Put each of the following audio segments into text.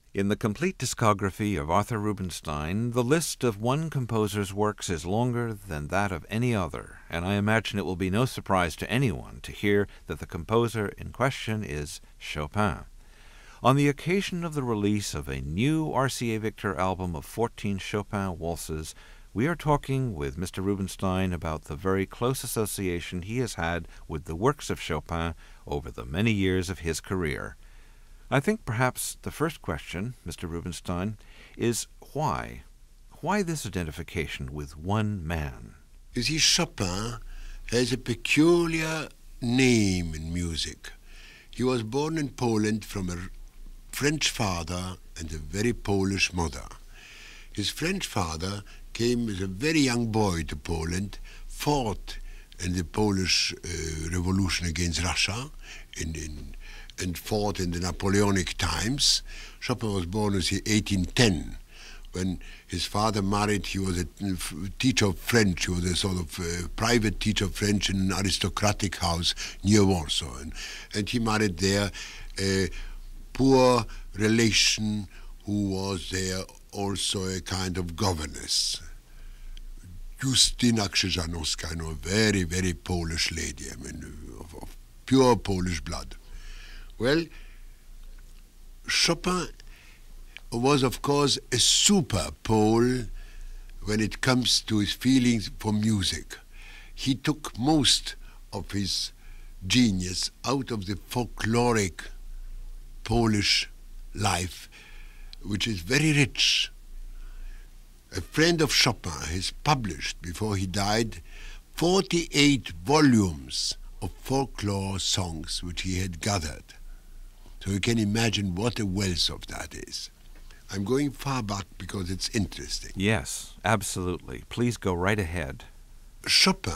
In the complete discography of Arthur Rubinstein, the list of one composer's works is longer than that of any other, and I imagine it will be no surprise to anyone to hear that the composer in question is Chopin. On the occasion of the release of a new RCA Victor album of 14 Chopin waltzes, we are talking with Mr. Rubinstein about the very close association he has had with the works of Chopin over the many years of his career. I think perhaps the first question, Mr. Rubinstein, is why? Why this identification with one man? You see, Chopin has a peculiar name in music. He was born in Poland from a French father and a very Polish mother. His French father came as a very young boy to Poland, fought in the Polish Revolution against Russia, and fought in the Napoleonic times. Chopin was born in 1810. When his father married, he was a teacher of French. He was a sort of private teacher of French in an aristocratic house near Warsaw. And he married there a poor relation who was there also a kind of governess. Justyna Krzyżanowska, a very, very Polish lady, I mean, of pure Polish blood. Well, Chopin was, of course, a super Pole when it comes to his feelings for music. He took most of his genius out of the folkloric Polish life, which is very rich. A friend of Chopin has published, before he died, 48 volumes of folklore songs which he had gathered. So you can imagine what a wealth of that is. I'm going far back because it's interesting. Yes, absolutely. Please go right ahead. Chopin,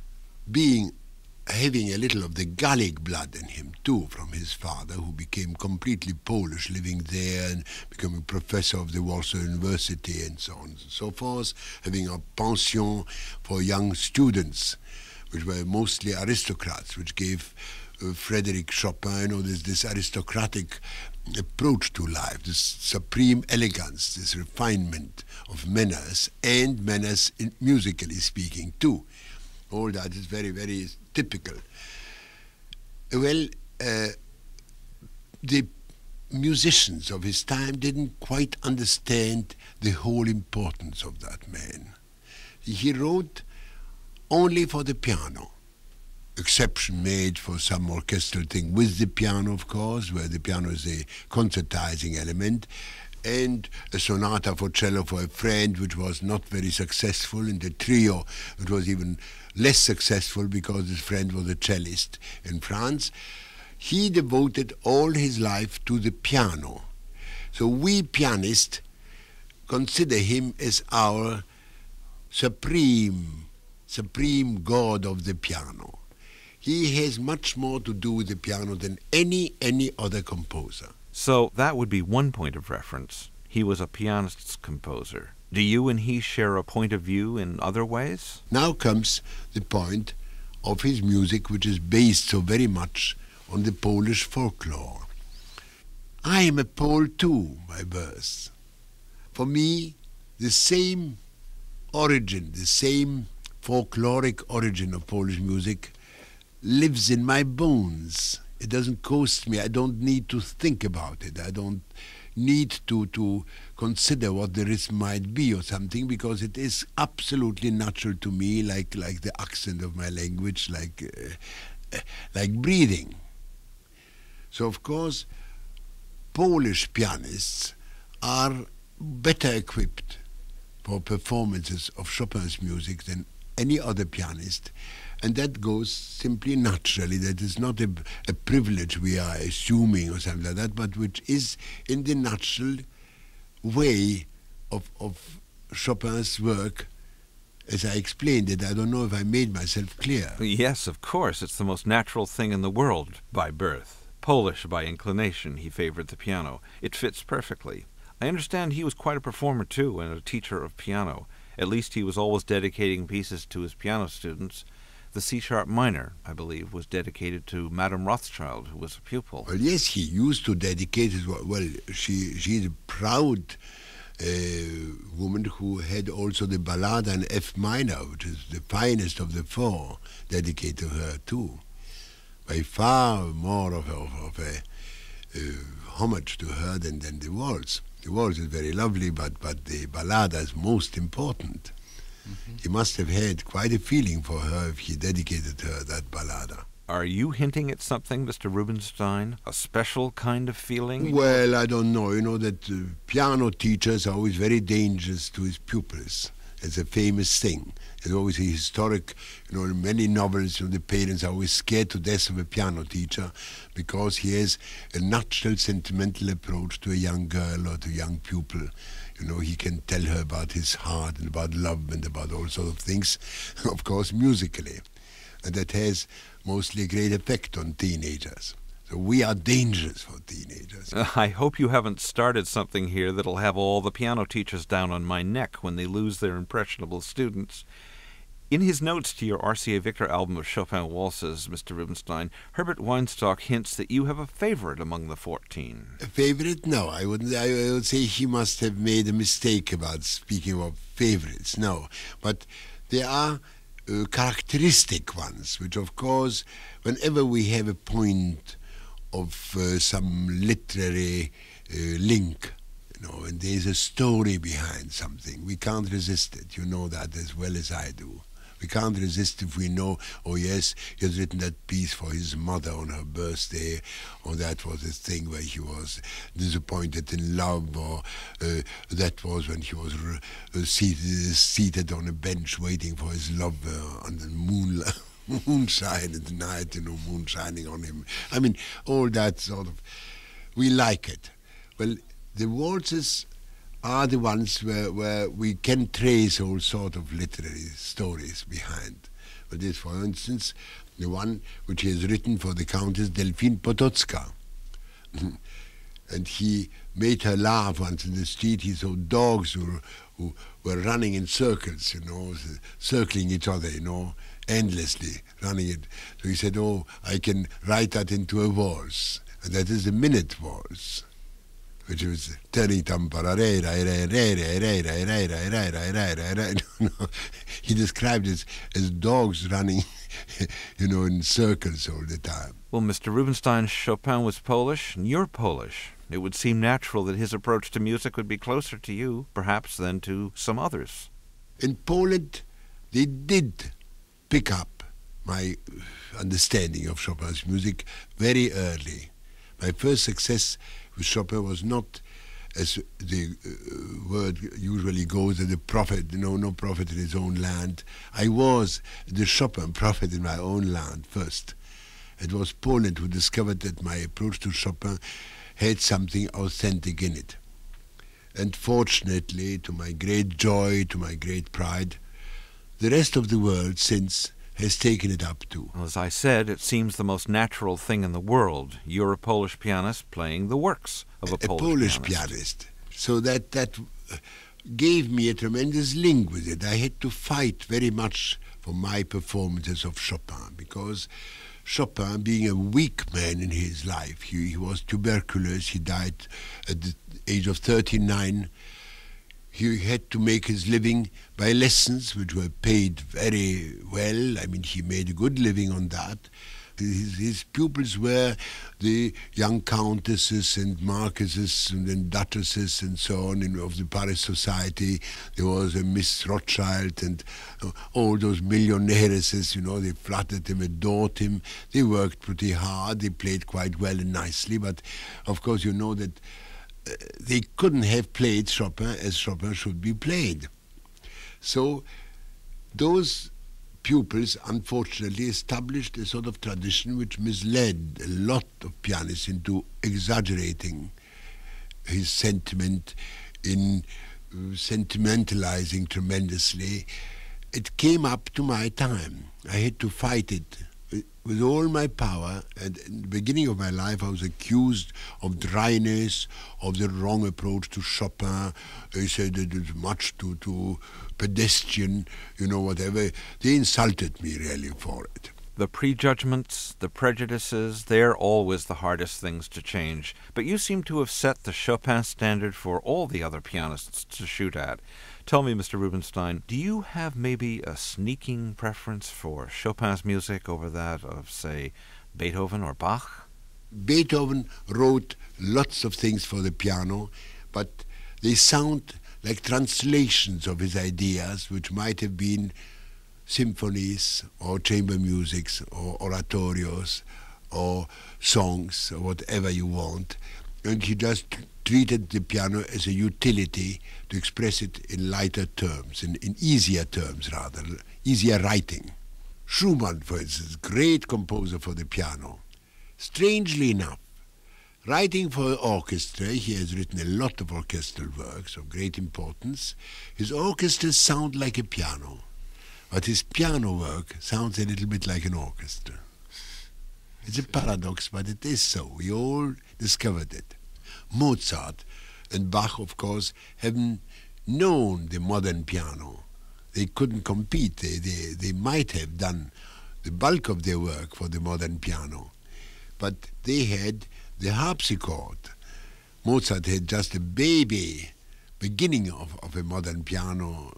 having a little of the Gallic blood in him too, from his father, who became completely Polish, living there and becoming professor of the Warsaw University and so on and so forth, having a pension for young students, which were mostly aristocrats, which gave Frédéric Chopin, this aristocratic approach to life, this supreme elegance, this refinement of manners, and manners musically speaking too. All that is very, very typical. Well, the musicians of his time didn't quite understand the whole importance of that man. He wrote only for the piano. Exception made for some orchestral thing with the piano, of course, where the piano is a concertizing element, and a sonata for cello for a friend, which was not very successful. In the trio, it was even less successful because his friend was a cellist in France. He devoted all his life to the piano. So we pianists consider him as our supreme god of the piano. He has much more to do with the piano than any other composer. So that would be one point of reference. He was a pianist's composer. Do you and he share a point of view in other ways? Now comes the point of his music, which is based so very much on the Polish folklore. I am a Pole too, by birth. For me, the same origin, the same folkloric origin of Polish music lives in my bones. It doesn't cost me. I don't need to think about it. I don't need to consider what the risk might be or something, because it is absolutely natural to me, like the accent of my language, like breathing. So of course, Polish pianists are better equipped for performances of Chopin's music than any other pianist. And that goes simply naturally. That is not a privilege we are assuming or something like that, but which is in the natural way of Chopin's work, as I explained it. I don't know if I made myself clear. Yes, of course. It's the most natural thing in the world by birth. Polish by inclination, he favored the piano. It fits perfectly. I understand he was quite a performer too and a teacher of piano. At least he was always dedicating pieces to his piano students. The C-sharp minor, I believe, was dedicated to Madame Rothschild, who was a pupil. Well, yes, he used to dedicate it. Well, she's a proud woman who had also the Ballade in F minor, which is the finest of the four, dedicated to her too. By far more of a homage to her than the waltz. The waltz is very lovely, but the Ballade is most important. Mm-hmm. He must have had quite a feeling for her if he dedicated her that Ballade. Are you hinting at something, Mr. Rubinstein? A special kind of feeling? Well, I don't know. You know that piano teachers are always very dangerous to his pupils. It's a famous thing. It's always a historic, you know, in many novels, you know, the parents are always scared to death of a piano teacher because he has a natural sentimental approach to a young girl or to a young pupil. You know, he can tell her about his heart and about love and about all sorts of things, of course, musically. And that has mostly a great effect on teenagers. So we are dangerous for teenagers. I hope you haven't started something here that'll have all the piano teachers down on my neck when they lose their impressionable students. In his notes to your RCA Victor album of Chopin waltzes, Mr. Rubinstein, Herbert Weinstock hints that you have a favorite among the 14. A favorite? No, I would say he must have made a mistake about speaking of favorites. No, but there are characteristic ones, which of course, whenever we have a point of some literary link, you know, and there's a story behind something, we can't resist it. You know that as well as I do. We can't resist if we know, oh yes, he has written that piece for his mother on her birthday, or that was a thing where he was disappointed in love, or that was when he was seated on a bench waiting for his lover on the moonshine at night, you know, moon shining on him. I mean, all that sort of, we like it. Well, the waltzes are the ones where we can trace all sort of literary stories behind. But this, for instance, the one which he has written for the Countess Delphine Potocka. And he made her laugh once in the street. He saw dogs who were running in circles, you know, circling each other, you know, endlessly running it. So he said, oh, I can write that into a waltz. And that is a minute waltz, which was turning tampara. He described it as dogs running, you know, in circles all the time. Well, Mr. Rubinstein, Chopin was Polish, and you're Polish. It would seem natural that his approach to music would be closer to you, perhaps, than to some others. In Poland, they did pick up my understanding of Chopin's music very early. My first success with Chopin was not, as the word usually goes, that the prophet, you know, no prophet in his own land. I was the Chopin prophet in my own land first. It was Poland who discovered that my approach to Chopin had something authentic in it. And fortunately, to my great joy, to my great pride, the rest of the world since has taken it up too. Well, as I said, it seems the most natural thing in the world. You're a Polish pianist playing the works of a Polish pianist. So that gave me a tremendous link with it. I had to fight very much for my performances of Chopin, because Chopin, being a weak man in his life, he was tuberculous, he died at the age of 39. He had to make his living by lessons, which were paid very well. I mean, he made a good living on that. His pupils were the young countesses and marquises and duchesses and so on of the Paris society. There was a Miss Rothschild and all those millionairesses, you know, they flattered him, adored him. They worked pretty hard, they played quite well and nicely, but of course you know that they couldn't have played Chopin as Chopin should be played. So those pupils unfortunately established a sort of tradition which misled a lot of pianists into exaggerating his sentiment, in sentimentalizing tremendously. It came up to my time. I had to fight it with all my power, and in the beginning of my life I was accused of dryness, of the wrong approach to Chopin. They said that it's much too pedestrian, whatever. They insulted me really for it. The prejudgments, the prejudices, they're always the hardest things to change. But you seem to have set the Chopin standard for all the other pianists to shoot at. Tell me, Mr. Rubinstein, do you have maybe a sneaking preference for Chopin's music over that of, say, Beethoven or Bach? Beethoven wrote lots of things for the piano, but they sound like translations of his ideas, which might have been symphonies or chamber musics or oratorios or songs or whatever you want. And he just treated the piano as a utility to express it in lighter terms, in easier terms rather, easier writing. Schumann, for instance, great composer for the piano. Strangely enough, writing for orchestra, he has written a lot of orchestral works of great importance. His orchestras sound like a piano, but his piano work sounds a little bit like an orchestra. It's a paradox, but it is so. We all discovered it. Mozart and Bach, of course, haven't known the modern piano. They couldn't compete. They might have done the bulk of their work for the modern piano, but they had the harpsichord. Mozart had just a baby beginning of a modern piano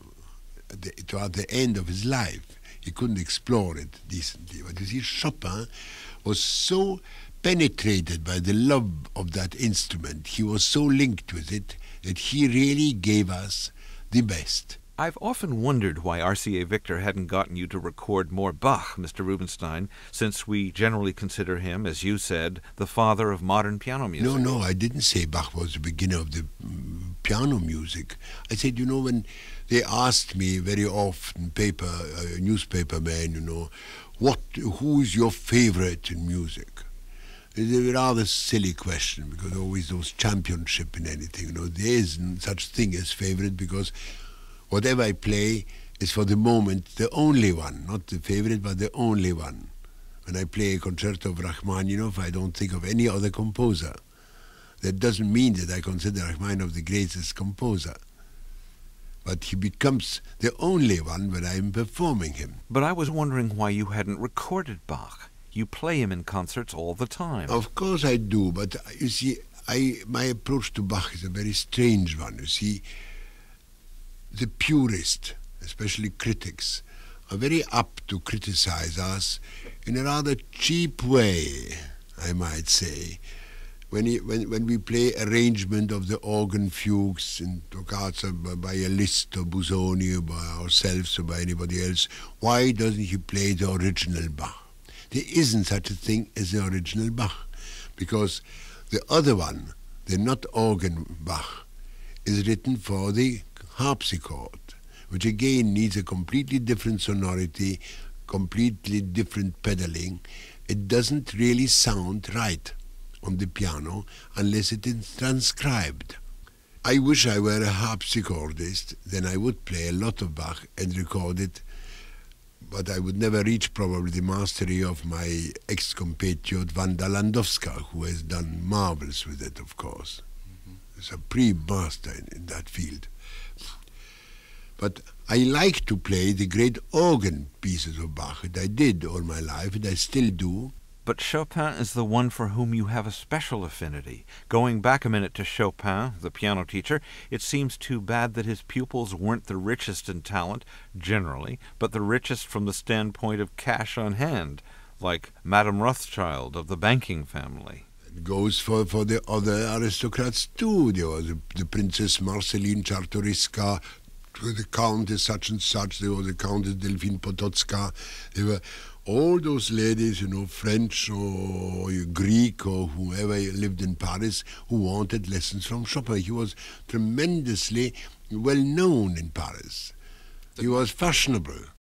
toward the end of his life. He couldn't explore it decently. But you see, Chopin was so penetrated by the love of that instrument, he was so linked with it, that he really gave us the best. I've often wondered why RCA Victor hadn't gotten you to record more Bach, Mr. Rubinstein, since we generally consider him, as you said, the father of modern piano music. No, I didn't say Bach was the beginner of the piano music. I said, when they asked me very often, newspaper man, who is your favorite in music? It's a rather silly question, because always those championship in anything, there isn't such thing as favorite, because whatever I play is for the moment the only one, not the favorite, but the only one. When I play a concerto of Rachmaninoff, I don't think of any other composer. That doesn't mean that I consider Rachmaninoff the greatest composer, but he becomes the only one when I am performing him. But I was wondering why you hadn't recorded Bach. You play him in concerts all the time. Of course I do, but you see, my approach to Bach is a very strange one. You see, the purists, especially critics, are very apt to criticize us in a rather cheap way, I might say. When we play arrangement of the organ fugues in toccata by a Liszt or Busoni or by ourselves or by anybody else, why doesn't he play the original Bach? There isn't such a thing as the original Bach, because the other one, the not organ Bach, is written for the harpsichord, which again needs a completely different sonority, completely different pedaling. It doesn't really sound right on the piano unless it is transcribed. I wish I were a harpsichordist, then I would play a lot of Bach and record it, but I would never reach probably the mastery of my ex-compatriot Wanda Landowska, who has done marvels with it, of course. A supreme master in that field. But I like to play the great organ pieces of Bach, and I did all my life, and I still do. But Chopin is the one for whom you have a special affinity. Going back a minute to Chopin, the piano teacher, it seems too bad that his pupils weren't the richest in talent, generally, but the richest from the standpoint of cash on hand, like Madame Rothschild of the banking family. It goes for the other aristocrats too. There was the Princess Marceline Czartoryska, the Countess such and such, there was the Countess Delphine Potocka. There were all those ladies, French or Greek or whoever lived in Paris, who wanted lessons from Chopin. He was tremendously well known in Paris. He was fashionable.